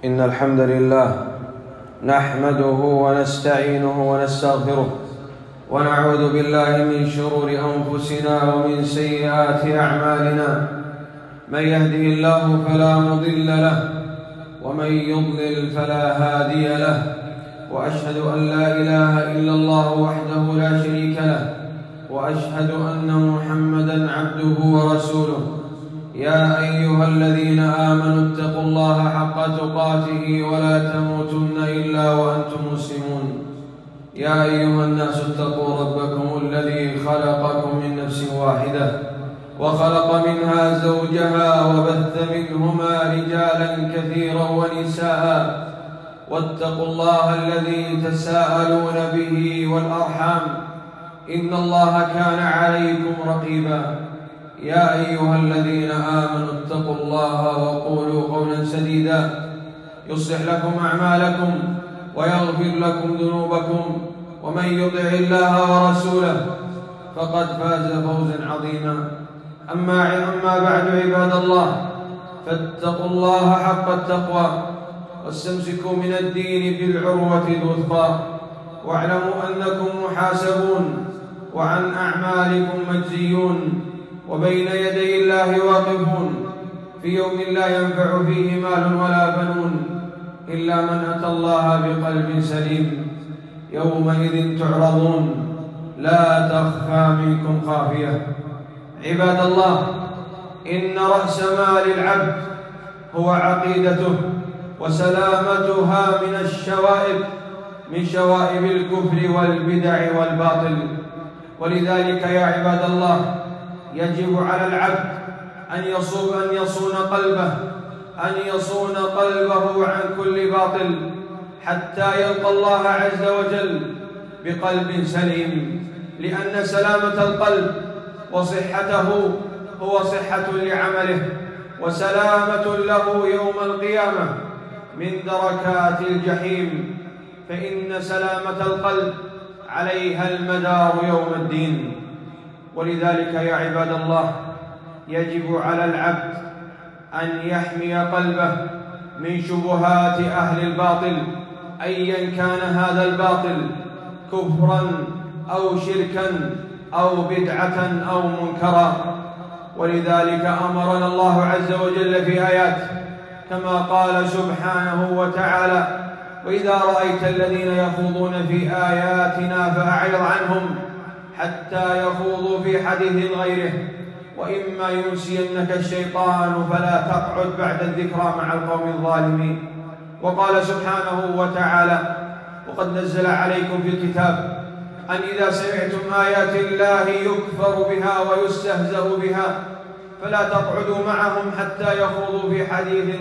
إن الحمد لله نحمده ونستعينه ونستغفره ونعوذ بالله من شرور أنفسنا ومن سيئات أعمالنا. من يهده الله فلا مضل له ومن يضلل فلا هادي له، وأشهد أن لا إله إلا الله وحده لا شريك له، وأشهد أن محمدًا عبده ورسوله. يا أيها الذين آمنوا اتقوا الله حق تقاته ولا تموتن إلا وأنتم مسلمون. يا أيها الناس اتقوا ربكم الذي خلقكم من نفس واحدة وخلق منها زوجها وبث منهما رجالا كثيرا ونساء، واتقوا الله الذي تساءلون به والأرحام إن الله كان عليكم رقيبا. يا أيها الذين آمنوا اتقوا الله وقولوا قولا سديدا يصلح لكم أعمالكم ويغفر لكم ذنوبكم، ومن يطع الله ورسوله فقد فاز فوزا عظيما. أما بعد، عباد الله، فاتقوا الله حق التقوى واستمسكوا من الدين بالعروة الوثقى، واعلموا أنكم محاسبون وعن أعمالكم مجزيون، وبين يدي الله واقفون في يوم لا ينفع فيه مال ولا بنون إلا من أتى الله بقلب سليم. يومئذ تعرضون لا تخفى منكم خافية. عباد الله، إن رأس مال العبد هو عقيدته وسلامتها من الشوائب، من شوائب الكفر والبدع والباطل. ولذلك يا عباد الله، يجب على العبد أن يصون قلبه عن كل باطل حتى يلقى الله عز وجل بقلب سليم، لأن سلامة القلب وصحته هو صحة لعمله وسلامة له يوم القيامة من دركات الجحيم، فإن سلامة القلب عليها المدار يوم الدين. ولذلك يا عباد الله، يجب على العبد أن يحمي قلبه من شبهات أهل الباطل، أيا كان هذا الباطل، كفرا أو شركا أو بدعة أو منكرا. ولذلك أمرنا الله عز وجل في آيات كما قال سبحانه وتعالى: وإذا رأيت الذين يخوضون في آياتنا فأعرض عنهم حتى يخوضوا في حديث غيره، وإما ينسينك الشيطان فلا تقعد بعد الذكرى مع القوم الظالمين. وقال سبحانه وتعالى: وقد نزل عليكم في الكتاب أن إذا سمعتم آيات الله يكفر بها ويستهزأ بها فلا تقعدوا معهم حتى يخوضوا في حديث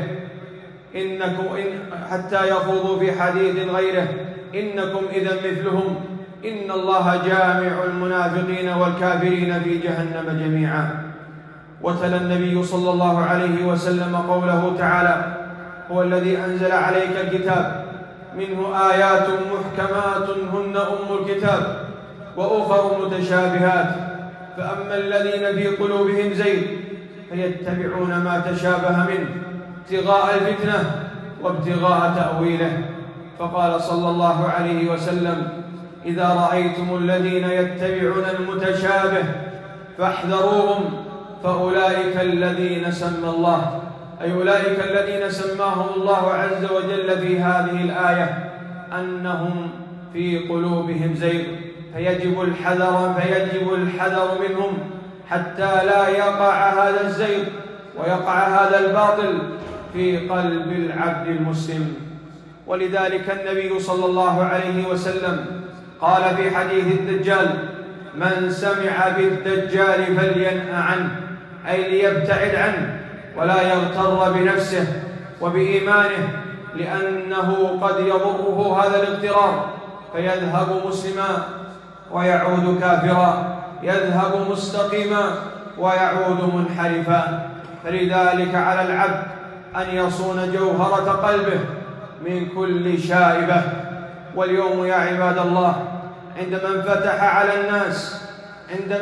غيره إنكم إذا مثلهم إن الله جامع المنافقين والكافرين في جهنم جميعا. وتلا النبي صلى الله عليه وسلم قوله تعالى: هو الذي أنزل عليك الكتاب منه آيات محكمات هن أم الكتاب وأخر متشابهات، فأما الذين في قلوبهم زيغ فيتبعون ما تشابه منه ابتغاء الفتنة وابتغاء تأويله. فقال صلى الله عليه وسلم: إذا رأيتم الذين يتبعون المتشابه فاحذروهم، فأولئك الذين سمى الله، أي أولئك الذين سماهم الله عز وجل في هذه الآية أنهم في قلوبهم زيغ، فيجب الحذر منهم حتى لا يقع هذا الزيغ ويقع هذا الباطل في قلب العبد المسلم. ولذلك النبي صلى الله عليه وسلم قال في حديث الدجال: من سمع بالدجال فلينأ عنه، أي ليبتعد عنه ولا يغتر بنفسه وبإيمانه، لأنه قد يضره هذا الاغترار فيذهب مسلما ويعود كافرا، يذهب مستقيما ويعود منحرفا. فلذلك على العبد أن يصون جوهرة قلبه من كل شائبة. واليوم يا عباد الله، عندما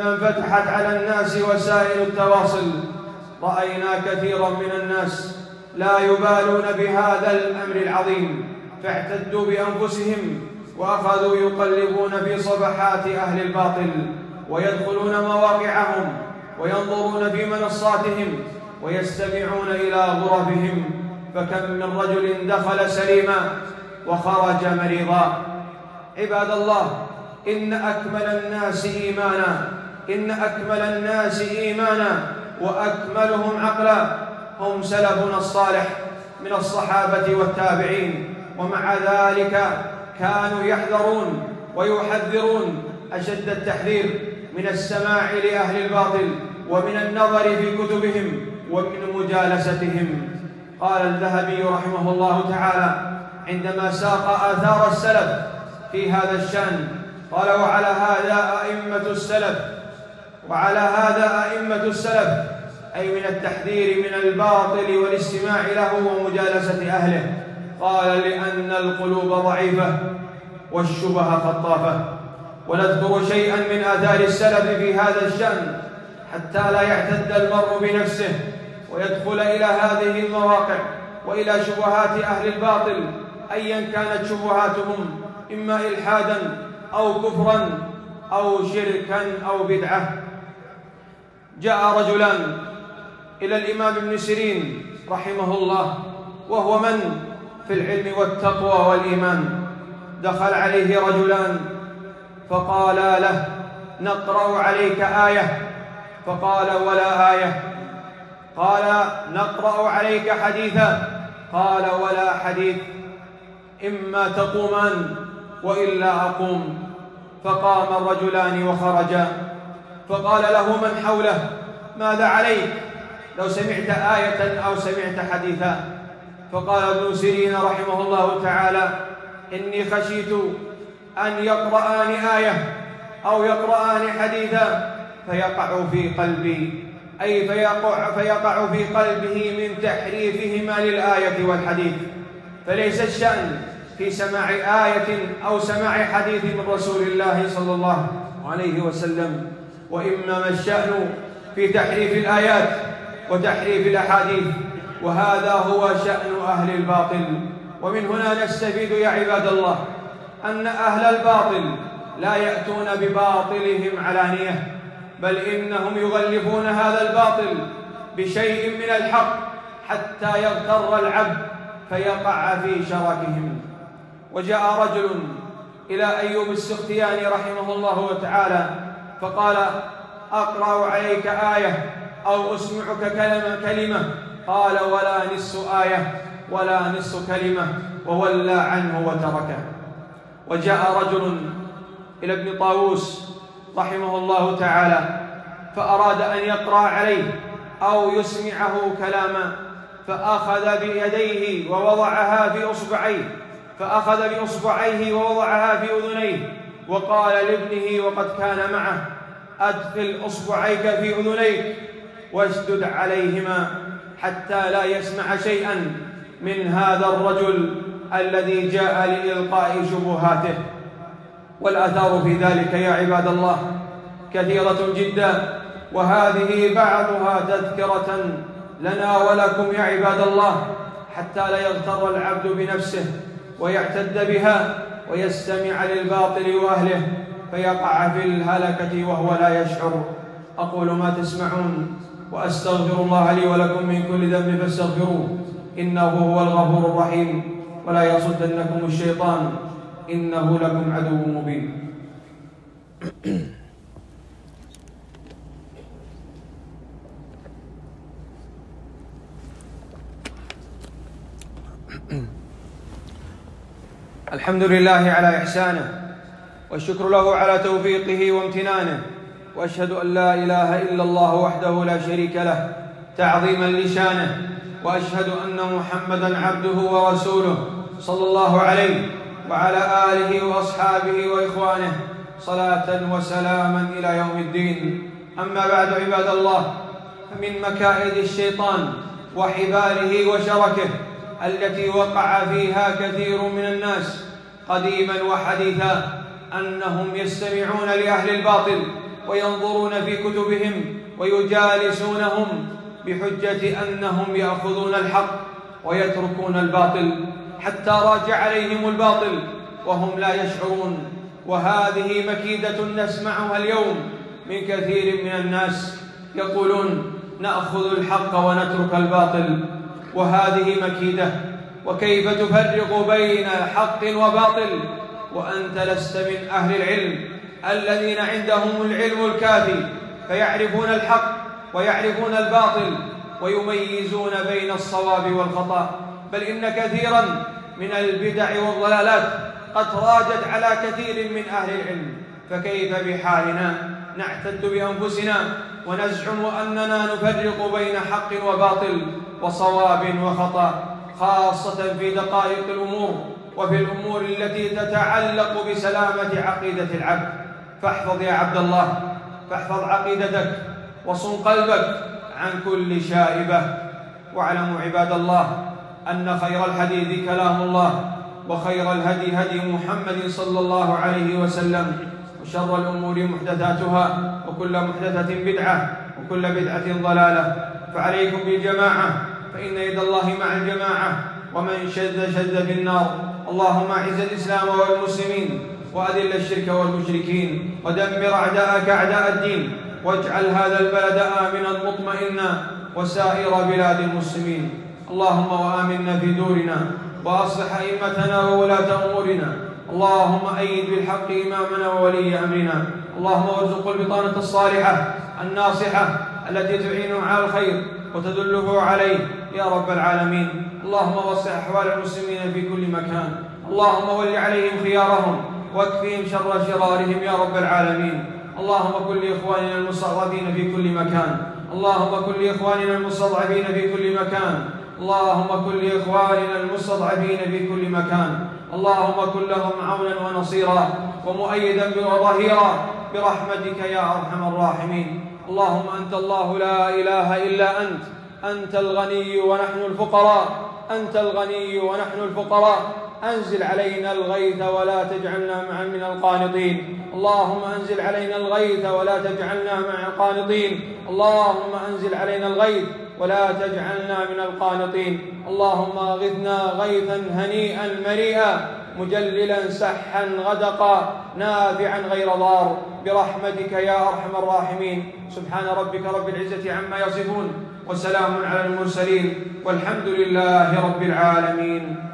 انفتحت على الناس وسائل التواصل، رأينا كثيرا من الناس لا يبالون بهذا الأمر العظيم، فاعتدوا بأنفسهم وأخذوا يقلبون في صفحات أهل الباطل ويدخلون مواقعهم وينظرون في منصاتهم ويستمعون إلى غرفهم، فكم من رجل دخل سليما وخرج مريضا. عباد الله، إن أكمل الناس إيمانا وأكملهم عقلا هم سلفنا الصالح من الصحابة والتابعين، ومع ذلك كانوا يحذرون ويحذرون أشد التحذير من السماع لأهل الباطل ومن النظر في كتبهم ومن مجالستهم. قال الذهبي رحمه الله تعالى عندما ساق آثار السلف في هذا الشأن، قال: وعلى هذا أئمة السلف، أي من التحذير من الباطل والاستماع له ومجالسة أهله. قال: لأن القلوب ضعيفة والشبه خطافة. ونذكر شيئا من آثار السلف في هذا الشأن حتى لا يعتد المرء بنفسه ويدخل إلى هذه المواقع وإلى شبهات أهل الباطل، أيا كانت شبهاتهم، إما إلحادا أو كفرا أو شركا أو بدعة. جاء رجلان إلى الإمام ابن سيرين رحمه الله، وهو من في العلم والتقوى والإيمان. دخل عليه رجلان فقالا له: نقرأ عليك آية. فقال: ولا آية. قال: نقرأ عليك حديثا. قال: ولا حديث، إما تقومان وإلا أقوم. فقام الرجلان وخرجا، فقال له من حوله: ماذا عليك لو سمعت آية أو سمعت حديثا؟ فقال ابن سيرين رحمه الله تعالى: إني خشيت أن يقرآن آية أو يقرآن حديثا فيقع في قلبي، أي فيقع في قلبه من تحريفهما للآية والحديث. فليس الشأن في سماع آية أو سماع حديث من رسول الله صلى الله عليه وسلم، وإنما الشأن في تحريف الآيات وتحريف الأحاديث، وهذا هو شأن أهل الباطل. ومن هنا نستفيد يا عباد الله أن أهل الباطل لا يأتون بباطلهم علانية، بل إنهم يغلفون هذا الباطل بشيء من الحق حتى يغتر العبد فيقع في شركهم. وجاء رجل إلى أيوب السختياني رحمه الله تعالى فقال: أقرأ عليك آية أو أسمعك كلمة. قال: ولا نصف آية ولا نصف كلمة، وولى عنه وتركه. وجاء رجل إلى ابن طاووس رحمه الله تعالى فأراد أن يقرأ عليه أو يسمعه كلاما، فأخذ بيديه ووضعها في أصبعيه، فأخذ بأصبعيه ووضعها في أذنيه، وقال لابنه وقد كان معه: أدخل أصبعيك في أذنيك واشدد عليهما حتى لا يسمع شيئا من هذا الرجل الذي جاء لإلقاء شبهاته. والآثار في ذلك يا عباد الله كثيرة جدا، وهذه بعضها تذكرة لنا ولكم يا عباد الله، حتى لا يغتر العبد بنفسه ويعتد بها ويستمع للباطل وأهله فيقع في الهلكة وهو لا يشعر. أقول ما تسمعون وأستغفر الله لي ولكم من كل ذنب فاستغفروه إنه هو الغفور الرحيم، ولا يصدنكم الشيطان إنه لكم عدو مبين. الحمد لله على إحسانه، والشكر له على توفيقه وامتنانه، وأشهد أن لا إله إلا الله وحده لا شريك له تعظيما لشانه، وأشهد أن محمدًا عبده ورسوله صلى الله عليه وعلى آله وأصحابه وإخوانه صلاة وسلاما إلى يوم الدين. أما بعد عباد الله، فمن مكائد الشيطان وحباله وشركه التي وقع فيها كثير من الناس قديما وحديثا أنهم يستمعون لأهل الباطل وينظرون في كتبهم ويجالسونهم بحجة أنهم يأخذون الحق ويتركون الباطل حتى راج عليهم الباطل وهم لا يشعرون. وهذه مكيدة نسمعها اليوم من كثير من الناس يقولون نأخذ الحق ونترك الباطل، وهذه مكيدة. وكيف تفرق بين حق وباطل وأنت لست من أهل العلم الذين عندهم العلم الكافي فيعرفون الحق ويعرفون الباطل ويميزون بين الصواب والخطأ؟ بل إن كثيرا من البدع والضلالات قد راجت على كثير من أهل العلم، فكيف بحالنا نعتد بأنفسنا ونزعم أننا نفرق بين حق وباطل وصواب وخطأ، خاصة في دقائق الأمور وفي الأمور التي تتعلق بسلامة عقيدة العبد. فاحفظ يا عبد الله، فاحفظ عقيدتك وصن قلبك عن كل شائبة. واعلموا عباد الله أن خير الحديث كلام الله، وخير الهدي هدي محمد صلى الله عليه وسلم، وشر الأمور محدثاتها، وكل محدثة بدعة، وكل بدعة ضلالة. فعليكم بالجماعة، فإن يد الله مع الجماعة، ومن شد في النار. اللهم أعز الإسلام والمسلمين، وأذل الشرك والمشركين، ودمر أعداءك أعداء الدين، واجعل هذا البلد آمنا مطمئنا وسائر بلاد المسلمين. اللهم وآمنا في دورنا، وأصلح أئمتنا وولاة أمورنا. اللهم أيد بالحق إمامنا وولي أمرنا. اللهم ارزق البطانة الصالحة الناصحة التي تعينه على الخير وتدله عليه يا رب العالمين. اللهم وسع أحوال المسلمين في كل مكان. اللهم ول عليهم خيارهم واكفهم شر شرارهم يا رب العالمين. اللهم كن لإخواننا المستضعفين في كل مكان. اللهم كن لإخواننا المستضعفين في كل مكان. اللهم كن لإخواننا المستضعفين في كل مكان. اللهم كن لهم عونا ونصيرا ومؤيدا وظهيرا برحمتك يا أرحم الراحمين. اللهم أنت الله لا إله إلا أنت، أنت الغني ونحن الفقراء، أنت الغني ونحن الفقراء. أنزل علينا الغيث ولا تجعلنا من القانطين. اللهم أنزل علينا الغيث ولا تجعلنا مع القانطين. اللهم أنزل علينا الغيث ولا تجعلنا من القانطين. اللهم أغثنا غيثا هنيئا مريئا مجللا سحا غدقا نافعا غير ضار برحمتك يا أرحم الراحمين. سبحان ربك رب العزة عما يصفون، وسلام على المرسلين، والحمد لله رب العالمين.